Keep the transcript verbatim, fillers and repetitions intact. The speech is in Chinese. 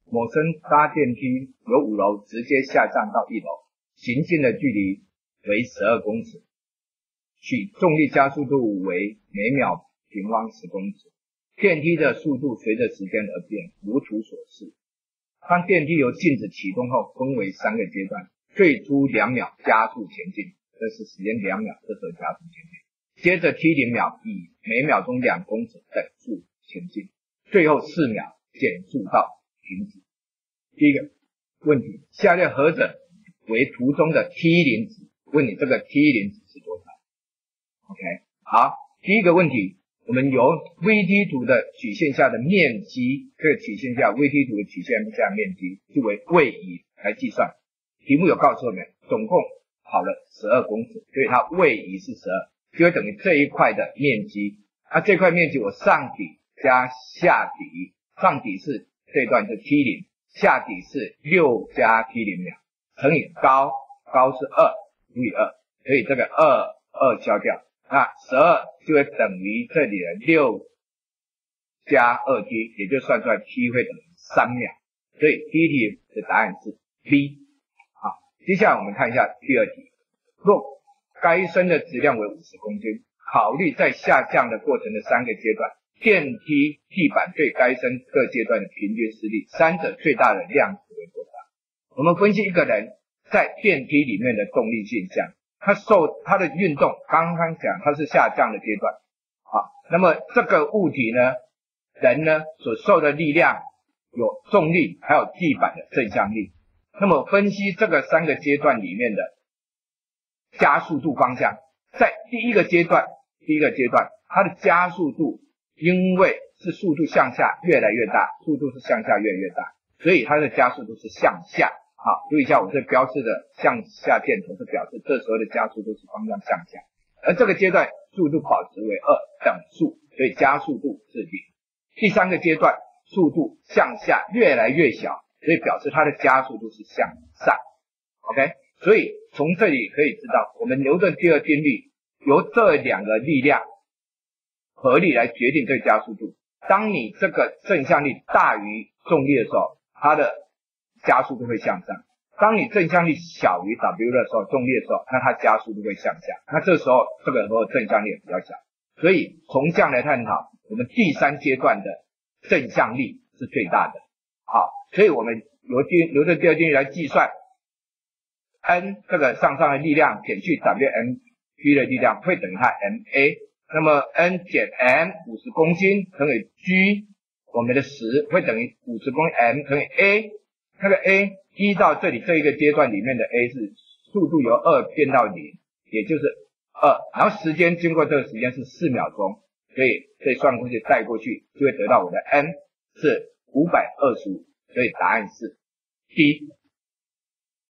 某生搭电梯由五楼直接下降到一楼，行进的距离为十二公尺，取重力加速度为每秒平方十公尺。电梯的速度随着时间而变，如图所示。当电梯由静止启动后，分为三个阶段，最初两秒加速前进，这是时间两秒，这时候加速前进。接着 t 零秒以每秒钟两公尺等速前进，最后四秒减速到停止。第一个问题，下列何者为图中的 t 零值？问你这个 t 零值是多少 ？OK， 好，第一个问题，我们由 vt 图的曲线下的面积，这个曲线下 vt 图的曲线下面积就为位移来计算。题目有告诉我们，总共跑了十二公尺，所以它位移是十二，就会等于这一块的面积。那、啊、这块面积我上底加下底，上底是这段是 t 零，下底是六加 t 零秒，乘以高，高是二除以二，所以这个二二消掉。那十二就会等于这里的六加 二 t， 也就算出来 t 会等于三秒，所以第一题的答案是 B。 好，接下来我们看一下第二题，若该升的质量为五十公斤，考虑在下降的过程的三个阶段，电梯地板对该升各阶段的平均施力，三者最大的量值为多少？我们分析一个人在电梯里面的动力现象，他受他的运动，刚刚讲他是下降的阶段，好，那么这个物体呢，人呢所受的力量有重力，还有地板的正向力。那么分析这个三个阶段里面的加速度方向，在第一个阶段，第一个阶段它的加速度，因为是速度向下越来越大，速度是向下越来越大，所以它的加速度是向下。好，注意一下我这标示的向下箭头是表示这时候的加速度是方向向下，而这个阶段速度保持为二等速，所以加速度是零。第三个阶段速度向下越来越小，所以表示它的加速度是向上。 OK， 所以从这里可以知道，我们牛顿第二定律由这两个力量合力来决定这个加速度。当你这个正向力大于重力的时候，它的加速度会向上；当你正向力小于 W 的时候，重力的时候，那它加速度会向下。那这时候这个时候正向力比较小，所以从这样来探讨，我们第三阶段的正向力是最大的。好，所以我们由牛顿第二定律来计算 N 这个上上的力量减去 W M P 的力量会等于它 M A， 那么 N 减 M 五十公斤乘以 G 我们的十会等于五十公斤 M 乘以 A， 那个 A 一到这里这一个阶段里面的 A 是速度由二变到零，也就是二，然后时间经过这个时间是四秒钟，所以可以算过去带过去就会得到我的 N 是五百二十五，所以答案是 D。